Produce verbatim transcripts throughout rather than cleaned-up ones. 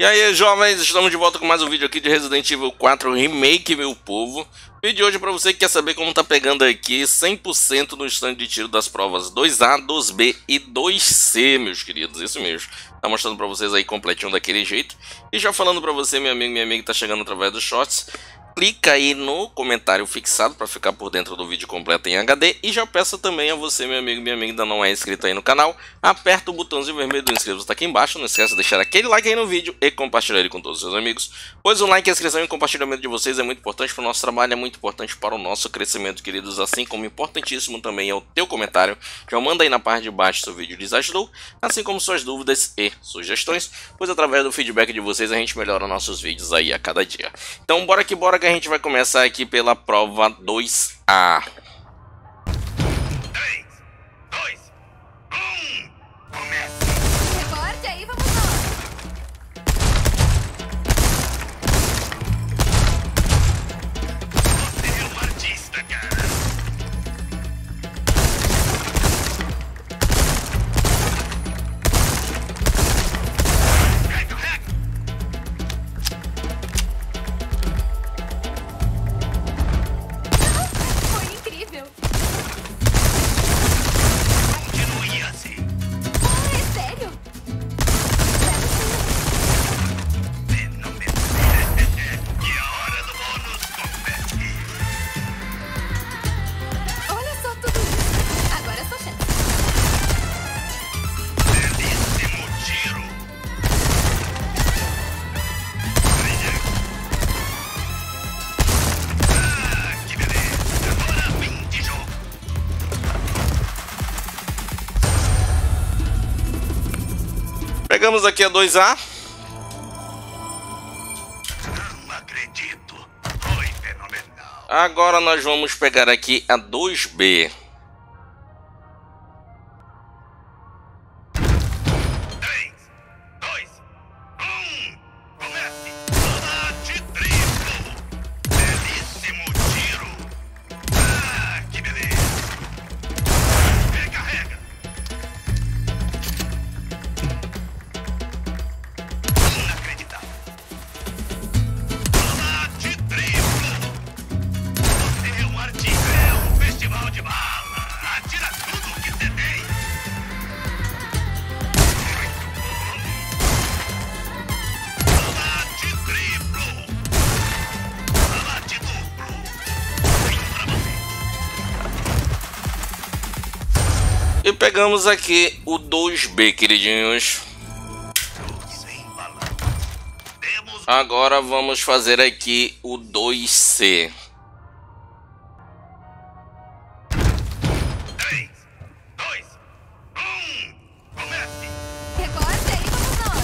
E aí, jovens, estamos de volta com mais um vídeo aqui de Resident Evil quatro Remake, meu povo. Vídeo de hoje para você que quer saber como tá pegando aqui cem por cento no stand de tiro das provas dois A, dois B e dois C, meus queridos, isso mesmo. Tá mostrando para vocês aí completinho daquele jeito. E já falando para você, meu amigo, minha amiga que tá chegando através dos shorts, clica aí no comentário fixado para ficar por dentro do vídeo completo em H D. E já peço também a você, meu amigo, minha amiga, ainda não é inscrito aí no canal, aperta o botãozinho vermelho do inscreva-se, tá aqui embaixo. Não esqueça de deixar aquele like aí no vídeo e compartilhar ele com todos os seus amigos, pois o like, a inscrição e o compartilhamento de vocês é muito importante para o nosso trabalho, é muito importante para o nosso crescimento, queridos, assim como importantíssimo também é o teu comentário. Já manda aí na parte de baixo se o vídeo lhes ajudou, assim como suas dúvidas e sugestões, pois através do feedback de vocês a gente melhora nossos vídeos aí a cada dia. Então bora que bora que a gente vai começar aqui pela prova dois A. três, dois, um, começa! Recorte aí, vamos lá! Você é um artista, cara! Carrega, carrega! Foi incrível! Continue assim! Ah, é sério? Fenomenal! E a hora do bônus compete! Olha só tudo isso! Agora é sua chance! Belíssimo tiro! Ah, que beleza! Agora fim de jogo! Pegamos aqui a dois A. Não acredito! Foi fenomenal! Agora nós vamos pegar aqui a dois B. três, dois, um, comece! Combate triplo! Belíssimo tiro! Ah, que beleza! Recarrega! Inacreditável! Combate triplo! Você é um artista! É um festival de bala! Atira tudo que você tem! Combate triplo! Combate duplo! Vem pra você! E pegamos aqui o dois B, queridinhos. Sem balanço. Temos Agora vamos fazer aqui o dois C. três, dois, um, comece! Recorte aí, vamos lá!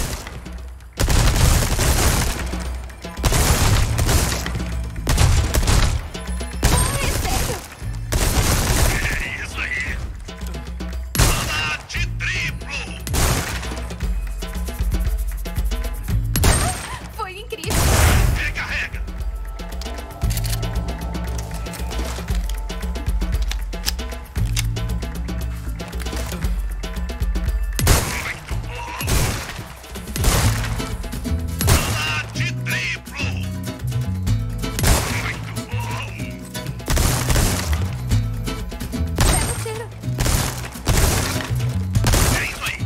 Ah, é sério? É isso aí! Combate triplo! Foi incrível! Recarrega! Muito bom! Combate triplo! Muito bom! Pega o tiro! É isso aí!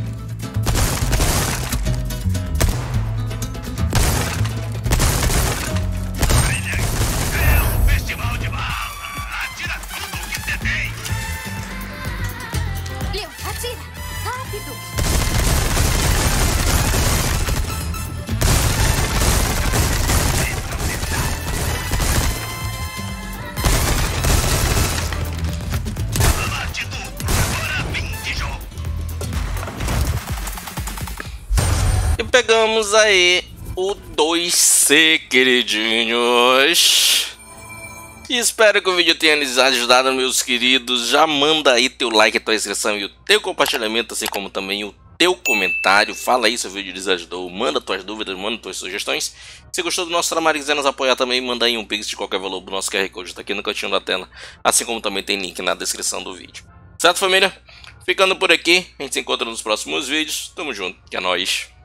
É um festival de bala! Atira tudo que você tem! Leon, atira! Rápido! Combate duplo! Agora fim de jogo! E pegamos aí o dois C, queridinhos. E espero que o vídeo tenha lhes ajudado, meus queridos. Já manda aí teu like, a tua inscrição e o teu compartilhamento, assim como também o teu comentário. Fala aí se o vídeo lhes ajudou, manda tuas dúvidas, manda tuas sugestões. Se gostou do nosso trabalho e quiser nos apoiar também, manda aí um pix de qualquer valor. O nosso Q R Code está aqui no cantinho da tela, assim como também tem link na descrição do vídeo. Certo, família? Ficando por aqui, a gente se encontra nos próximos vídeos. Tamo junto, que é nóis.